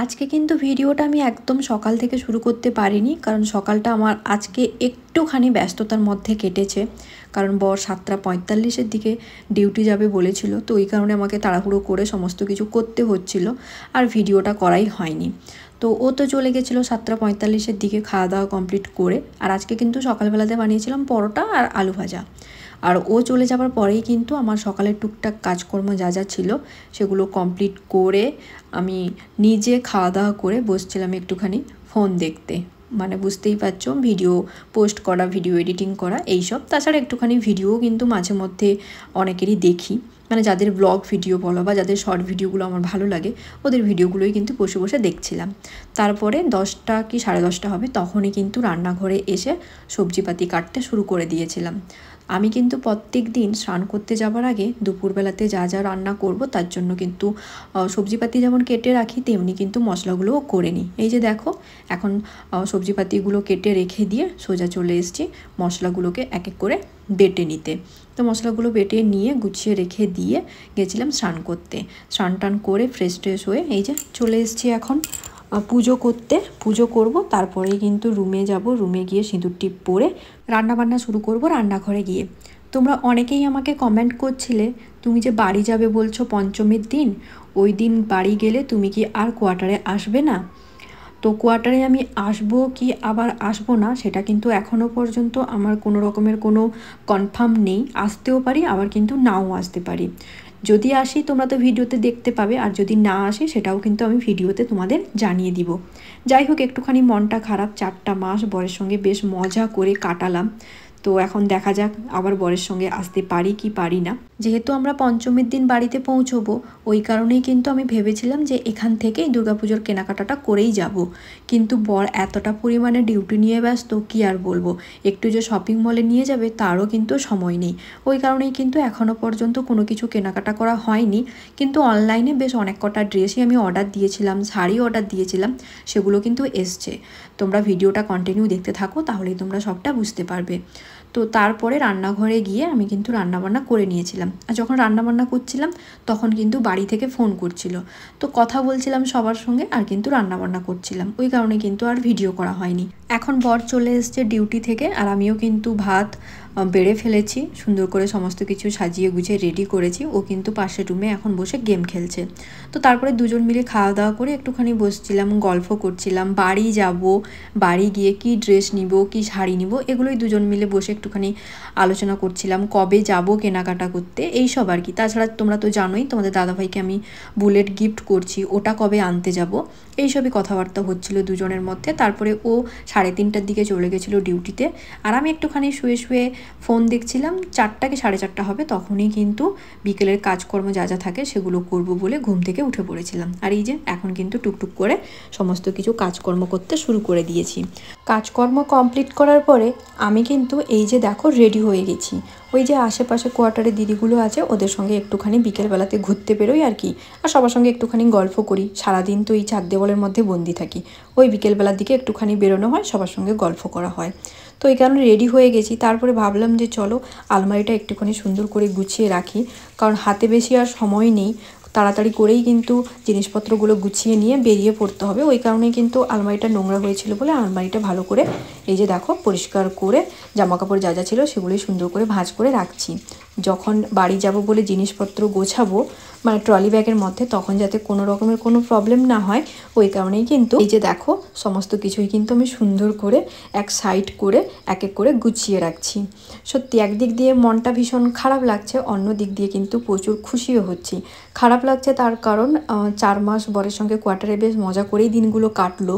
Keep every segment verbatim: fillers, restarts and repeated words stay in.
আজকে কিন্তু ভিডিওটা আমি একদম সকাল থেকে শুরু করতে পারিনি, কারণ সকালটা আমার আজকে একটুখানি ব্যস্ততার মধ্যে কেটেছে। কারণ বর সাতটা পঁয়তাল্লিশের দিকে ডিউটি যাবে বলেছিল, তো ওই কারণে আমাকে তাড়াহুড়ো করে সমস্ত কিছু করতে হচ্ছিল, আর ভিডিওটা করাই হয়নি। তো ও তো চলে গেছিলো সাতটা পঁয়তাল্লিশের দিকে খাওয়া দাওয়া কমপ্লিট করে। আর আজকে কিন্তু সকালবেলাতে বানিয়েছিলাম পরোটা আর আলু ভাজা। আর ও চলে যাবার পরেই কিন্তু আমার সকালের টুকটাক কাজকর্ম যা যা ছিল সেগুলো কমপ্লিট করে আমি নিজে খাওয়া দাওয়া করে বসছিলাম একটুখানি ফোন দেখতে। মানে বুঝতেই পারছো, ভিডিও পোস্ট করা, ভিডিও এডিটিং করা এইসব। তাছাড়া একটুখানি ভিডিও কিন্তু মাঝে মধ্যে অনেকেরই দেখি, মানে যাদের ব্লগ ভিডিও বলো বা যাদের শর্ট ভিডিওগুলো আমার ভালো লাগে, ওদের ভিডিওগুলোই কিন্তু বসে বসে দেখছিলাম। তারপরে দশটা কি সাড়ে দশটা হবে তখনই কিন্তু রান্নাঘরে এসে সবজিপাতি কাটতে শুরু করে দিয়েছিলাম। আমি কিন্তু প্রত্যেক দিন স্নান করতে যাবার আগে দুপুরবেলাতে যা যা রান্না করব তার জন্য কিন্তু সবজিপাতি যেমন কেটে রাখি, তেমনি কিন্তু মশলাগুলোও করে নিই। এই যে দেখো, এখন সবজিপাতিগুলো কেটে রেখে দিয়ে সোজা চলে এসেছি মশলাগুলোকে এক এক করে বেটে নিতে। তো মশলাগুলো বেটে নিয়ে গুছিয়ে রেখে দিয়ে গেছিলাম স্নান করতে। স্নান টান করে ফ্রেশ ট্রেশ হয়ে এই যে চলে এসেছি এখন পুজো করতে। পুজো করব, তারপরেই কিন্তু রুমে যাব। রুমে গিয়ে সিঁদুর টিপ পরে রান্নাবান্না শুরু করব রান্নাঘরে গিয়ে। তোমরা অনেকেই আমাকে কমেন্ট করছিলে, তুমি যে বাড়ি যাবে বলছো পঞ্চমীর দিন, ওই দিন বাড়ি গেলে তুমি কি আর কোয়ার্টারে আসবে না? তো কোয়ার্টারে আমি আসবো কি আবার আসবো না সেটা কিন্তু এখনও পর্যন্ত আমার কোনো রকমের কোনো কনফার্ম নেই। আসতেও পারি, আবার কিন্তু নাও আসতে পারি। যদি আসি তোমরা তো ভিডিওতে দেখতে পাবে, আর যদি না আসি সেটাও কিন্তু আমি ভিডিওতে তোমাদের জানিয়ে দিব। যাই হোক, একটুখানি মনটা খারাপ। চারটা মাস বরের সঙ্গে বেশ মজা করে কাটালাম। তো এখন দেখা যাক আবার বরের সঙ্গে আসতে পারি কি পারি না। যেহেতু আমরা পঞ্চমীর দিন বাড়িতে পৌঁছবো, ওই কারণেই কিন্তু আমি ভেবেছিলাম যে এখান থেকেই দুর্গাপুজোর কেনাকাটাটা করেই যাব। কিন্তু বর এতটা পরিমাণে ডিউটি নিয়ে ব্যস্ত, কি আর বলবো। একটু যে শপিং মলে নিয়ে যাবে তারও কিন্তু সময় নেই। ওই কারণেই কিন্তু এখনও পর্যন্ত কোনো কিছু কেনাকাটা করা হয়নি। কিন্তু অনলাইনে বেশ অনেক কটা ড্রেসই আমি অর্ডার দিয়েছিলাম, শাড়ি অর্ডার দিয়েছিলাম, সেগুলো কিন্তু এসছে। তোমরা ভিডিওটা কন্টিনিউ দেখতে থাকো, তাহলেই তোমরা সবটা বুঝতে পারবে। তো তারপরে রান্নাঘরে গিয়ে আমি কিন্তু রান্নাবান্না করে নিয়েছিলাম। আর যখন রান্নাবান্না করছিলাম তখন কিন্তু বাড়ি থেকে ফোন করছিল, তো কথা বলছিলাম সবার সঙ্গে আর কিন্তু রান্নাবান্না করছিলাম। ওই কারণে কিন্তু আর ভিডিও করা হয়নি। এখন বর চলে এসছে ডিউটি থেকে, আর আমিও কিন্তু ভাত বেড়ে ফেলেছি, সুন্দর করে সমস্ত কিছু সাজিয়ে গুছিয়ে রেডি করেছি। ও কিন্তু পাশের রুমে এখন বসে গেম খেলছে। তো তারপরে দুজন মিলে খাওয়া দাওয়া করে একটুখানি বসছিলাম, গল্প করছিলাম। বাড়ি যাব, বাড়ি গিয়ে কি ড্রেস নিব, কি শাড়ি নিব, এগুলোই দুজন মিলে বসে একটুখানি আলোচনা করছিলাম। কবে যাব কেনাকাটা করতে, এই সব আর কি। তাছাড়া তোমরা তো জানোই তোমাদের দাদাভাইকে আমি বুলেট গিফট করছি, ওটা কবে আনতে যাব, এইসবই কথাবার্তা হচ্ছিল দুজনের মধ্যে। তারপরে ও সাড়ে তিনটার দিকে চলে গেছিলো ডিউটিতে, আর আমি একটুখানি শুয়ে শুয়ে ফোন দেখছিলাম। চারটা কি সাড়ে চারটা হবে তখনই কিন্তু বিকেলের কাজকর্ম যা যা থাকে সেগুলো করব বলে ঘুম থেকে উঠে পড়েছিলাম। আর এই যে এখন কিন্তু টুকটুক করে সমস্ত কিছু কাজকর্ম করতে শুরু করে দিয়েছি। কাজকর্ম কমপ্লিট করার পরে আমি কিন্তু এই যে দেখো রেডি হয়ে গেছি। ওই যে আশেপাশে কোয়ার্টারে দিদিগুলো আছে, ওদের সঙ্গে একটুখানি বিকেলবেলাতে ঘুরতে বেরোই আর কি। আর সবার সঙ্গে একটুখানি গল্প করি। সারাদিন তো এই চার দেওয়ালের মধ্যে বন্দি থাকি, ওই বিকেলবেলার দিকে একটুখানি বেরোনো হয়, সবার সঙ্গে গল্প করা হয়। তো এই কারণে রেডি হয়ে গেছি। তারপরে ভাবলাম যে চলো আলমারিটা একটুখানি সুন্দর করে গুছিয়ে রাখি, কারণ হাতে বেশি আর সময় নেই। তাড়াতাড়ি করেই কিন্তু জিনিসপত্রগুলো গুছিয়ে নিয়ে বেরিয়ে পড়তে হবে। ওই কারণেই কিন্তু আলমারিটা নোংরা হয়েছিল বলে আলমারিটা ভালো করে এই যে দেখো পরিষ্কার করে জামাকাপড় যা যা ছিল সেগুলোই সুন্দর করে ভাঁজ করে রাখছি। যখন বাড়ি যাব বলে জিনিসপত্র গোছাবো, মানে ট্রলি ব্যাগের মধ্যে, তখন যাতে কোনো রকমের কোনো প্রবলেম না হয়, ওই কারণেই কিন্তু এই যে দেখো সমস্ত কিছুই কিন্তু আমি সুন্দর করে এক সাইড করে এক এক করে গুছিয়ে রাখছি। সত্যি একদিক দিয়ে মনটা ভীষণ খারাপ লাগছে, অন্য দিক দিয়ে কিন্তু প্রচুর খুশিও হচ্ছি। খারাপ লাগছে তার কারণ চার মাস বরের সঙ্গে কোয়ার্টারে বেশ মজা করেই দিনগুলো কাটলো,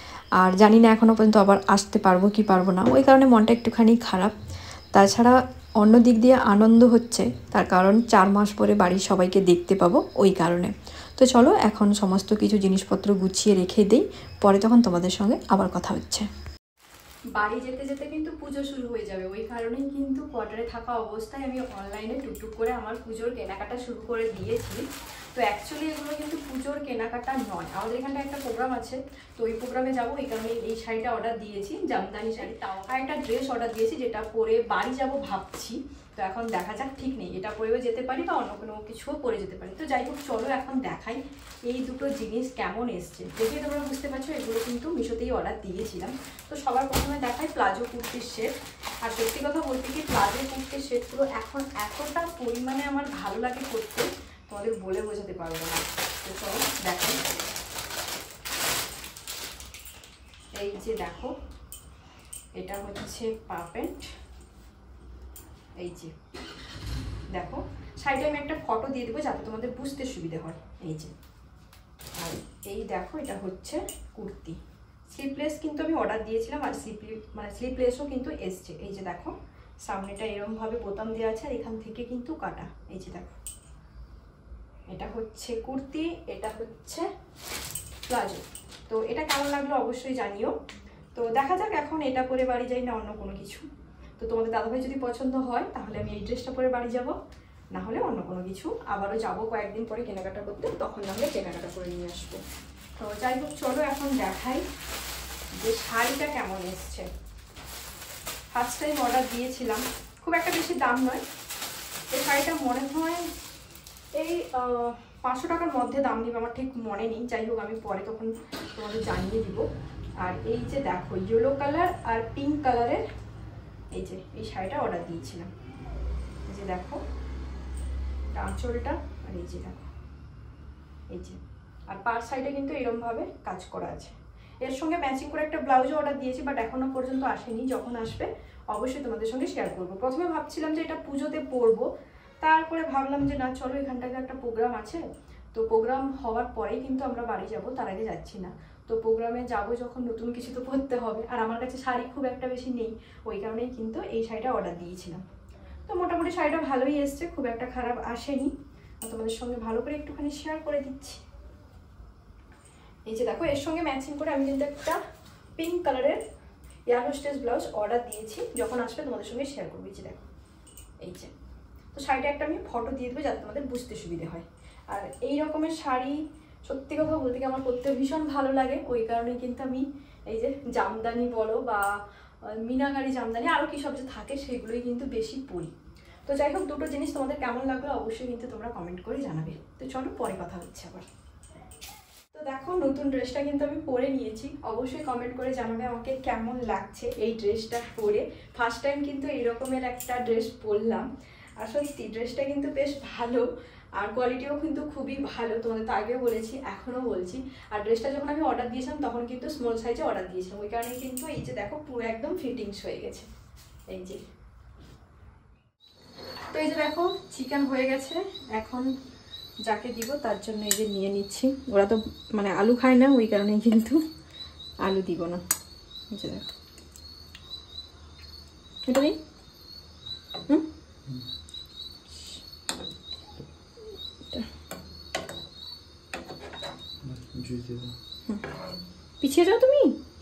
আর জানি না এখনও পর্যন্ত আবার আসতে পারবো কি পারবো না, ওই কারণে মনটা একটুখানি খারাপ। তাছাড়া অন্য দিক দিয়ে আনন্দ হচ্ছে, তার কারণ চার মাস পরে বাড়ির সবাইকে দেখতে পাবো, ওই কারণে। তো চলো এখন সমস্ত কিছু জিনিসপত্র গুছিয়ে রেখে দিই, পরে তখন তোমাদের সঙ্গে আবার কথা হচ্ছে। বাড়ি যেতে যেতে কিন্তু পুজো শুরু হয়ে যাবে, ওই কারণেই কিন্তু কোয়ার্টারে থাকা অবস্থায় আমি অনলাইনে টুকটুক করে আমার পুজোর কেনাকাটা শুরু করে দিয়েছি। তো অ্যাকচুয়ালি এগুলো কিন্তু পুজোর কেনাকাটা নয়, আমাদের এখানটা একটা প্রোগ্রাম আছে, তো ওই প্রোগ্রামে যাবো, এই কারণে এই শাড়িটা অর্ডার দিয়েছি, জামদানি শাড়ি। তাও আর একটা ড্রেস অর্ডার দিয়েছি যেটা পরে বাড়ি যাব ভাবছি। তো এখন দেখা যাক, ঠিক নেই, এটা পরেও যেতে পারি বা অন্য কোনো কিছুও পরে যেতে পারি। তো যাই হোক চলো এখন দেখাই এই দুটো জিনিস কেমন এসছে। দেখে তোমরা বুঝতে পারছো এগুলো কিন্তু মিশোতেই অর্ডার দিয়েছিলাম। তো সবার প্রথমে দেখাই প্লাজো কুর্তির সেট। আর সত্যি কথা বলতে কি প্লাজো কুর্তির সেটগুলো এখন এতটা পরিমাণে আমার ভালো লাগে করতে, তোমাদের বলে বোঝাতে পারবো না। তো চলো দেখাই। এই যে দেখো, এটা হচ্ছে পা প্যান্ট। এই যে দেখো, সাইডে আমি একটা ফটো দিয়ে দেবো যাতে তোমাদের বুঝতে সুবিধা হয়। এই যে, আর এই দেখো এটা হচ্ছে কুর্তি। স্লিপলেস কিন্তু আমি অর্ডার দিয়েছিলাম, আর স্লিপলি মানে স্লিপলেসও কিন্তু এসছে। এই যে দেখো, সামনেটা এরমভাবে বোতাম দেওয়া আছে, আর এখান থেকে কিন্তু কাটা। এই যে দেখো, এটা হচ্ছে কুর্তি, এটা হচ্ছে প্লাজো। তো এটা কেমন লাগলো অবশ্যই জানিও। তো দেখা যাক এখন এটা পরে বাড়ি যাই না অন্য কোনো কিছু। তো তোমাদের দাদাভাই যদি পছন্দ হয় তাহলে আমি এই ড্রেসটা পরে বাড়ি যাব, না হলে অন্য কোনো কিছু। আবারও যাবো কয়েকদিন পরে কেনাকাটা করতে, তখন আমরা কেনাকাটা করে নিয়ে আসবো। তো যাই হোক চলো এখন দেখাই যে শাড়িটা কেমন এসছে। ফার্স্ট টাইম অর্ডার দিয়েছিলাম, খুব একটা বেশি দাম নয়। এই শাড়িটা মনে হয় এই পাঁচশো টাকার মধ্যে দাম নিবে, আমার ঠিক মনে নেই। যাই হোক আমি পরে তখন তোমাদের জানিয়ে দিব। আর এই যে দেখো, ইয়েলো কালার আর পিঙ্ক কালারের এই যে এই শাড়িটা অর্ডার দিয়েছিলাম। এই যে দেখো আঁচলটা, আর এই যে দেখো এই যে, আর পার সাইডে কিন্তু এরকমভাবে কাজ করা আছে। এর সঙ্গে ম্যাচিং করে একটা ব্লাউজও অর্ডার দিয়েছি, বাট এখনো পর্যন্ত আসেনি। যখন আসবে অবশ্যই তোমাদের সঙ্গে শেয়ার করবো। প্রথমে ভাবছিলাম যে এটা পুজোতে পরবো, তারপরে ভাবলাম যে না চলো, এখানটাতে একটা প্রোগ্রাম আছে, তো প্রোগ্রাম হওয়ার পরেই কিন্তু আমরা বাড়ি যাব, তার আগে যাচ্ছি না। তো প্রোগ্রামে যাবো যখন, নতুন কিছু তো পরতে হবে। আর আমার কাছে শাড়ি খুব একটা বেশি নেই, ওই কারণেই কিন্তু এই শাড়িটা অর্ডার দিয়েছিলাম। তো মোটামুটি শাড়িটা ভালোই এসছে, খুব একটা খারাপ আসেনি। তোমাদের সঙ্গে ভালো করে একটুখানি শেয়ার করে দিচ্ছি। এই যে দেখো, এর সঙ্গে ম্যাচিং করে আমি কিন্তু একটা পিঙ্ক কালারের এয়ার হোস্টেস ব্লাউজ অর্ডার দিয়েছি, যখন আসবে তোমাদের সঙ্গে শেয়ার করবো। এই যে দেখো, এই যে, তো শাড়িটা একটা আমি ফটো দিয়ে দেবো যাতে তোমাদের বুঝতে সুবিধে হয়। আর এই রকমের শাড়ি সত্যি কথা বলতে কি আমার করতে ভীষণ ভালো লাগে, ওই কারণে কিন্তু আমি এই যে জামদানি বলো বা মিনাকারি জামদানি আরও কী সব যে থাকে সেগুলোই কিন্তু বেশি পরি। তো যাই হোক, দুটো জিনিস তোমাদের কেমন লাগলো অবশ্যই কিন্তু তোমরা কমেন্ট করে জানাবে। তো চলো পরে কথা হচ্ছে আবার। তো দেখো, নতুন ড্রেসটা কিন্তু আমি পরে নিয়েছি, অবশ্যই কমেন্ট করে জানাবে আমাকে কেমন লাগছে এই ড্রেসটা পরে। ফার্স্ট টাইম কিন্তু এইরকমের একটা ড্রেস পরলাম, আর সত্যি ড্রেসটা কিন্তু বেশ ভালো, আর কোয়ালিটিও কিন্তু খুবই ভালো। তোমাদের তো আগেও বলেছি, এখনও বলছি। আর ড্রেসটা যখন আমি অর্ডার দিয়েছিলাম তখন কিন্তু স্মল সাইজে অর্ডার দিয়েছিলাম, ওই কারণে কিন্তু এই যে দেখো পুরো একদম ফিটিংস হয়ে গেছে। এই যে, তো এই যে দেখো চিকেন হয়ে গেছে, এখন যাকে দিব তার জন্য এই যে নিয়ে নিচ্ছি। ওরা তো মানে আলু খায় না, ওই কারণে কিন্তু আলু দিব না। এই যে দেখো, এটা নেই। হুম, পিছিয়ে যাও তুমি।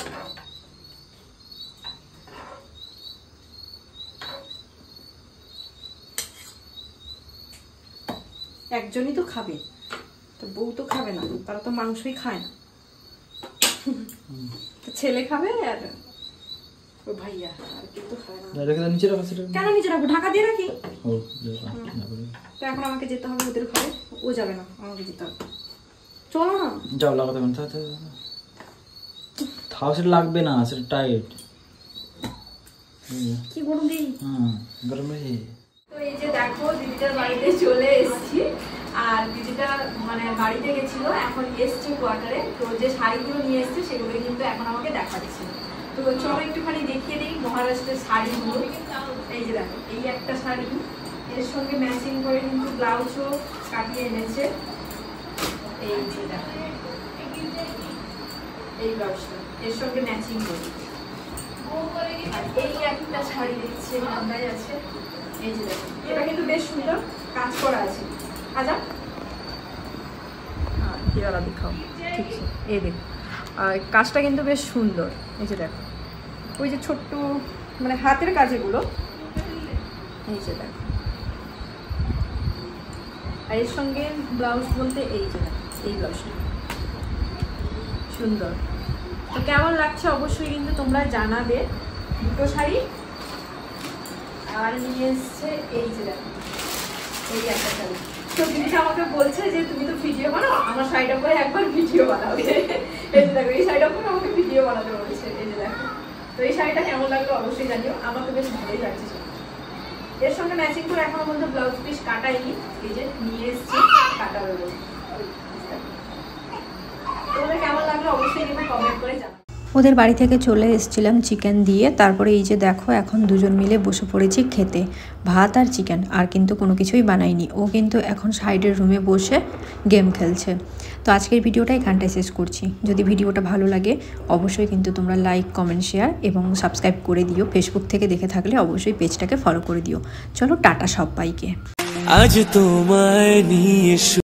একজনই তো খাবে, তো বউ তো খাবে না, তারা তো মাংসই খায় না। তো ছেলে খাবে আর ও ভাইয়া, আর কেউ তো খায় না। নিচে রাখো, কেন নিচে রাখবো? ঢাকা দিয়ে রাখি। তো এখন আমাকে যেতে হবে ওদের ঘরে, ও যাবে না, আমাকে যেতে হবে। চলো না, যাও লাগাতে পারেন। থাও, সেটা লাগবে না, সেটা টাইট। কি গরম দিই। হুম, গরম নেই। তো এই যে দেখো, দিদিটার বাড়িতে চলে এসেছি। আর দিদিটা মানে বাড়িতে গেছিল, এখন এসছে কোয়ার্টারে। তো যে শাড়িগুলো নিয়ে এসছে সেগুলো কিন্তু এখন আমাকে দেখাচ্ছি। তো চলো একটুখানি দেখিয়ে দিই মহারাষ্ট্রের শাড়িগুলো। এই যে দেখো, এই একটা শাড়ি, এর সঙ্গে ম্যাচিং করে কিন্তু ব্লাউজও কাটিয়ে এনেছে। এই যে দেখো, এই ব্লাউজটা এর সঙ্গে ম্যাচিং করে। আর এই একটা শাড়ি দেখছি ঠান্ডায় আছে, এই যে দেখো, এটা কিন্তু বেশ সুন্দর কাজ করা আছে। আচ্ছা হিরালা দেখাও, ঠিক আছে, এই দেখো কাজটা কিন্তু বেশ সুন্দর। এই যে দেখো, ওই যে ছোট্ট মানে হাতের কাজেগুলো, এই যে দেখো। আর এর সঙ্গে ব্লাউজ বলতে এই যে দেখো, এই ব্লাউজটা সুন্দর। তো কেমন লাগছে অবশ্যই কিন্তু তোমরা জানাবে। দুটো শাড়ি, আর আর নিয়ে এসছে এই যে দেখো এই একটা শাড়ি। তো দিদিটা আমাকে বলছে যে তুমি তো ভিডিও বানাও, আমার শাড়িটা পরে একবার ভিডিও বানাবে। এই যে দেখো এই শাড়িটা পরে আমাকে ভিডিও বানাতে বলেছে। এই যে দেখো, তো এই শাড়িটা কেমন লাগলো অবশ্যই জানিও, আমার তো বেশ ভালোই লাগছে। এর সঙ্গে ম্যাচিং করে এখনো পর্যন্ত ব্লাউজ পিস কাটাইনি, এই যে নিয়ে এসছি কাটা বেরো। তোমাদের কেমন লাগলো অবশ্যই কিন্তু কমেন্ট করে জানাও। ওদের বাড়ি থেকে চলে এসেছিলাম চিকেন দিয়ে, তারপরে এই যে দেখো এখন দুজন মিলে বসে পড়েছি খেতে, ভাত আর চিকেন, আর কিন্তু কোনো কিছুই বানাইনি। ও কিন্তু এখন সাইডের রুমে বসে গেম খেলছে। তো আজকের ভিডিওটা এখানটায় শেষ করছি। যদি ভিডিওটা ভালো লাগে অবশ্যই কিন্তু তোমরা লাইক কমেন্ট শেয়ার এবং সাবস্ক্রাইব করে দিও। ফেসবুক থেকে দেখে থাকলে অবশ্যই পেজটাকে ফলো করে দিও। চলো টাটা সবাইকে। আজ তোমায় নিয়ে